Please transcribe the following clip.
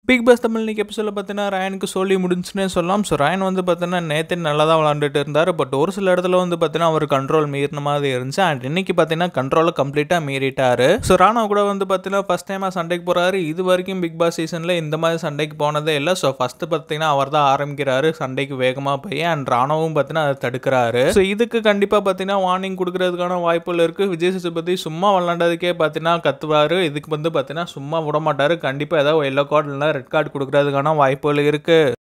Big pass Tamil இன்னைக்கு எபிசோட பார்த்தீங்கன்னா ரயானுக்கு சொல்லி முடிஞ்சுன்னே சொல்லலாம். ஸோ ரயான் வந்து பார்த்தீங்கன்னா நேற்று நல்லா தான் விளாண்டுட்டு இருந்தார். பட் ஒரு சில இடத்துல வந்து பார்த்தீங்கன்னா அவர் கண்ட்ரோல் மீறின மாதிரி இருந்துச்சு. அண்ட் இன்னைக்கு பார்த்தீங்கன்னா கண்ட்ரோலை கம்ப்ளீட்டாக மீறிட்டாரு. ஸோ ராணா கூட வந்து பார்த்தீங்கன்னா ஃபர்ஸ்ட் டைமாக சண்டைக்கு போகிறாரு. இது வரைக்கும் பிக் பாஸ் சீசனில் இந்த மாதிரி சண்டைக்கு போனதே இல்லை. ஸோ ஃபர்ஸ்ட் பார்த்தீங்கன்னா அவர் தான் ஆரம்பிக்கிறாரு சண்டைக்கு வேகமாக போய். அண்ட் ராணாவும் பார்த்தீங்கன்னா அதை தடுக்கிறாரு. ஸோ இதுக்கு கண்டிப்பாக பார்த்தீங்கன்னா வார்னிங் கொடுக்கறதுக்கான வாய்ப்புகள் இருக்குது. விஜய் சேதுபதி சும்மா விளாண்டதுக்கே பார்த்தீங்கன்னா கத்துவார். இதுக்கு வந்து பார்த்தீங்கன்னா சும்மா விட மாட்டார். கண்டிப்பாக ஏதாவது எல்லோ கார்டு இல்லை ரெட் கார்டு கொடுக்கறதுக்கான வாய்ப்புகள் இருக்கு.